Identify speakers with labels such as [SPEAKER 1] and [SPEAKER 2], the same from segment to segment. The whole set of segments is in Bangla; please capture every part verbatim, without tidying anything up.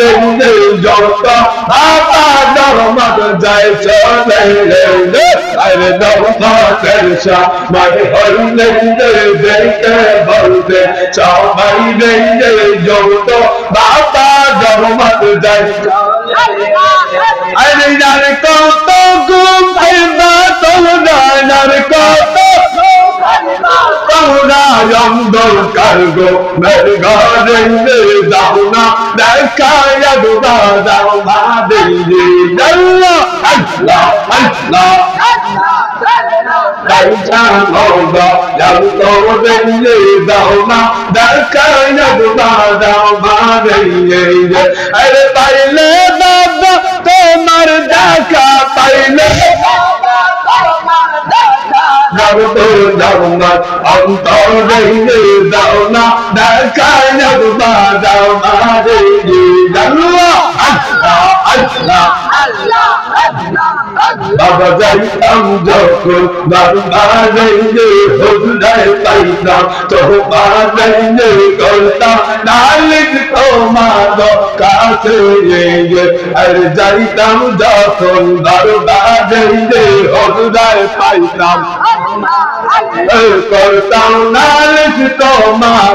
[SPEAKER 1] দিনে যত বাবা রহমত যায় চলে রে আরে রহমতের সময় হইলে দেখে বলতে সবাই রে যত বাবা রহমত যায় আরে যার কত গুণ ভাইবা তোমরা যার কত তোমরা অন্ধর কারগো মের ঘরে দাও না দেখায়া দুবা দাও মা দিলে আল্লাহ আল্লাহ আল্লাহ কাইছা মোবা যাও তো দিলে দাও না দেখায়া দুবা দাও মা দিলে আরে পাইলে বাবা তোমার দেখা পাইলে যাও তো যাও না অন্তর দিলে দাও না দেখায় দুবা দাও মা দিলে আল্লাহ আল্লাহ আল্লাহ আল্লাহ বাবা যাইতাম যখন বারবার হুজুরায় পাইতাম তোমার করতাম নালিশ তোমার কাছে আর যাইতাম যখন বারবার হুজুরায় পাইতাম করতাম নালিশ তোমার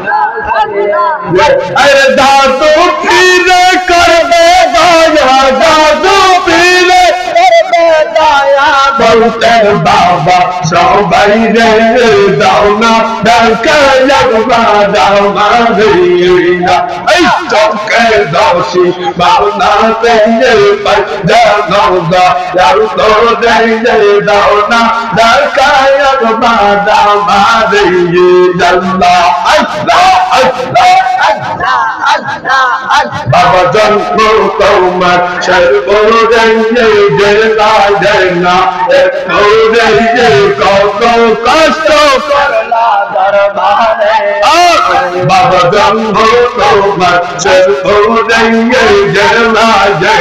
[SPEAKER 1] আরে দাদু ফিরে করবে দয়া দাদু ফিরে করবে দয়া বলতে বাবা সবাই রে দাও না দেখায়া দাও মা দিলা এই চোখে দোষী বাউনা পেয়ে পাই জানো দা যাও তো দাও না দেখায়া দাও মা দিলা আল্লাহ আল্লাহ বাবা জন্ম তোমার সর্বদাই যে না কত কষ্ট করলা দরবারে বাবা জন্ম তোমার সর্বদাই যে না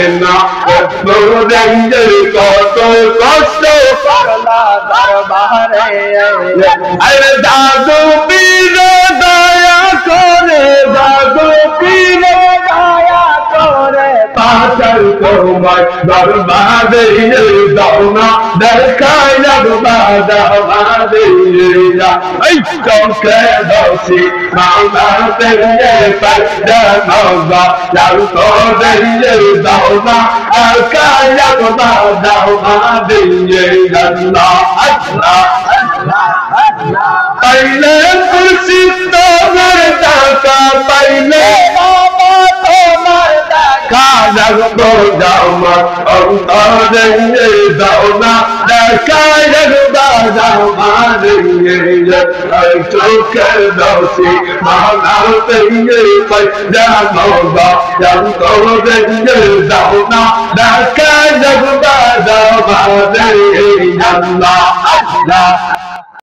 [SPEAKER 1] কত কষ্ট করলা দরবারে আরে দাদু পীর দয়া করে দাদু পীর দয়া করে পাচার তোমার দরবারে দাও না দেখায় না দরবারে এই চোখে দোষী মাওলা পেয়ে পাই জানো যাও তো দাও না দেখায় না দরবারে আল্লাহ আল্লাহ আল্লাহ পাইলে খুশি তোমার টাকা পাইলে বাবা তোমার টাকা যাও তো যাও মা অন্তরে দাও না দেখায় দাও মা চোখে দোষী মাওলা পেয়ে পাই জানো যাও তো দাও না দেখায় দাও মা আল্লাহ আল্লাহ